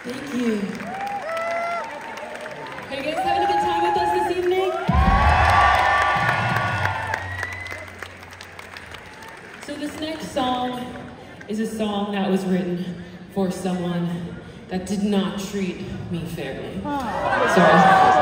Thank you. Are you guys having a good time with us this evening? So this next song is a song that was written for someone that did not treat me fairly. Sorry.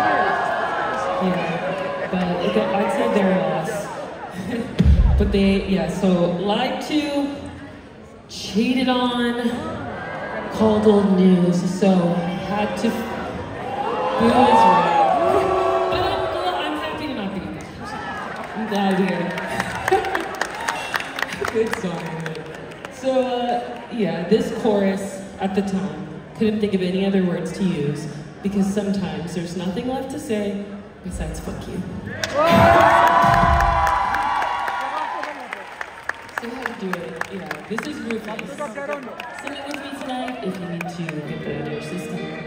Yeah, but I'd say their loss. But so lied to, cheated on, called old news, so had to boo is right. But I'm happy to not be in this person. I'm glad we are. Good song. So this chorus at the time, couldn't think of any other words to use because sometimes there's nothing left to say besides fuck you. So how to do it, this is Rufus. Sing it with me tonight if you need to get that in your system.